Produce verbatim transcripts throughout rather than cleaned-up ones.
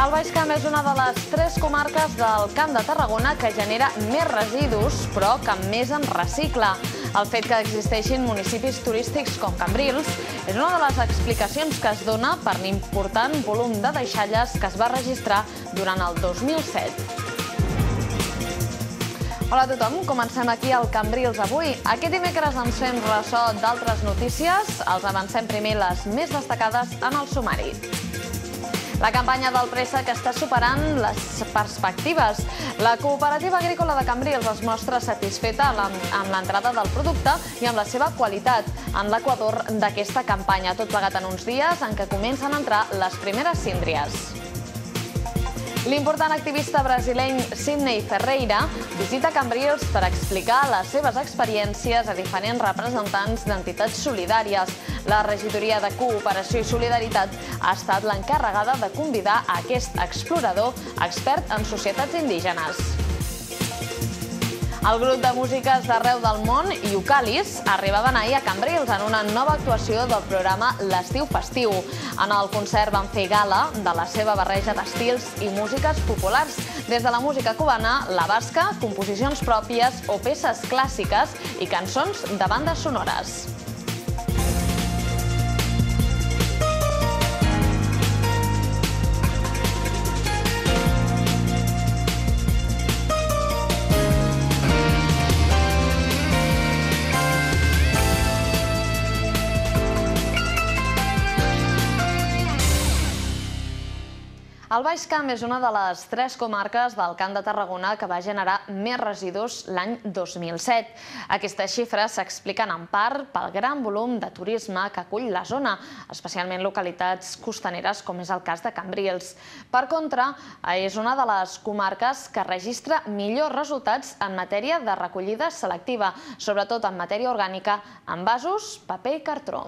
El Baix Camp és una de les tres comarques del Camp de Tarragona que genera més residus, però que més en recicla. El fet que existeixin municipis turístics com Cambrils és una de les explicacions que es dona per l'important volum de deixalles que es va registrar durant el dos mil set. Hola a tothom, comencem aquí al Cambrils avui. Aquest dimecres ens fem ressò d'altres notícies. Els avancem primer les més destacades en el sumari. La campanya del préssec està superant les perspectives. La Cooperativa Agrícola de Cambrils es mostra satisfeta amb l'entrada del producte i amb la seva qualitat en l'equador d'aquesta campanya, tot plegat en uns dies en què comencen a entrar les primeres síndries. L'important activista brasileny Sidney Ferreira visita Cambrils per explicar les seves experiències a diferents representants d'entitats solidàries. La regidoria de Cooperació i Solidaritat ha estat l'encarregada de convidar a aquest explorador expert en societats indígenes. El grup de músiques d'arreu del món, Iucalis, arribaven ahir a Cambrils en una nova actuació del programa L'Estiu Festiu. En el concert van fer gala de la seva barreja d'estils i músiques populars, des de la música cubana, la basca, composicions pròpies o peces clàssiques i cançons de bandes sonores. El Baix Camp és una de les tres comarques del Camp de Tarragona que va generar més residus l'any dos mil set. Aquestes xifres s'expliquen en part pel gran volum de turisme que acull la zona, especialment localitats costaneres com és el cas de Cambrils. Per contra, és una de les comarques que registra millors resultats en matèria de recollida selectiva, sobretot en matèria orgànica, envasos, paper i cartró.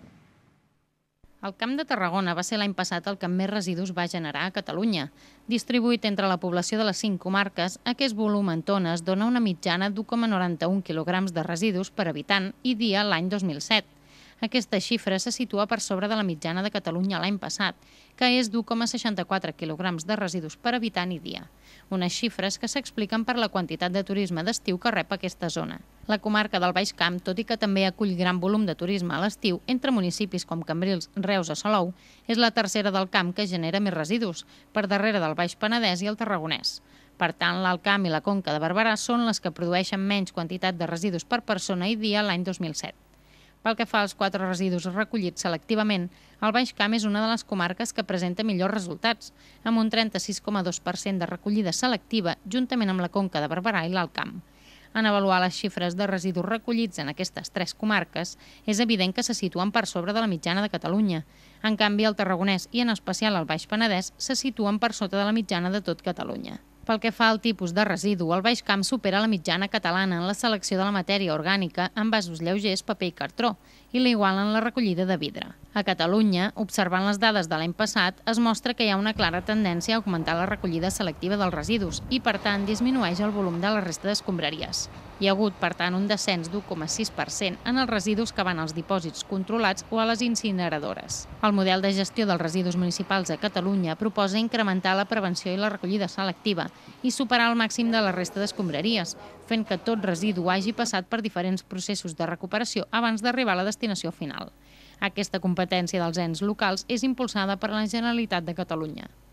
El Camp de Tarragona va ser l'any passat el que més residus va generar a Catalunya. Distribuït entre la població de les cinc comarques, aquest volum en tones dona una mitjana d'u coma noranta-un quilograms de residus per habitant i dia l'any dos mil set. Aquesta xifra se situa per sobre de la mitjana de Catalunya l'any passat, que és d'u coma seixanta-quatre quilograms de residus per habitant i dia. Unes xifres que s'expliquen per la quantitat de turisme d'estiu que rep aquesta zona. La comarca del Baix Camp, tot i que també acull gran volum de turisme a l'estiu, entre municipis com Cambrils, Reus o Salou, és la tercera del Camp que genera més residus, per darrere del Baix Penedès i el Tarragonès. Per tant, l'Alt Camp i la Conca de Barberà són les que produeixen menys quantitat de residus per persona i dia l'any dos mil set. Pel que fa als quatre residus recollits selectivament, el Baix Camp és una de les comarques que presenta millors resultats, amb un trenta-sis coma dos per cent de recollida selectiva, juntament amb la Conca de Barberà i l'Alt Camp. En avaluar les xifres de residus recollits en aquestes tres comarques, és evident que se situen per sobre de la mitjana de Catalunya. En canvi, el Tarragonès i en especial el Baix Penedès se situen per sota de la mitjana de tot Catalunya. Pel que fa al tipus de residu, el Baix Camp supera la mitjana catalana en la selecció de la matèria orgànica, envasos lleugers, paper i cartró, i l'iguala en la recollida de vidre. A Catalunya, observant les dades de l'any passat, es mostra que hi ha una clara tendència a augmentar la recollida selectiva dels residus i, per tant, disminueix el volum de la resta d'escombraries. Hi ha hagut, per tant, un descens d'u coma sis per cent en els residus que van als dipòsits controlats o a les incineradores. El model de gestió dels residus municipals a Catalunya proposa incrementar la prevenció i la recollida selectiva i superar el màxim de la resta d'escombraries, fent que tot residu hagi passat per diferents processos de recuperació abans d'arribar a la destinació final. Aquesta competència dels ens locals és impulsada per la Generalitat de Catalunya.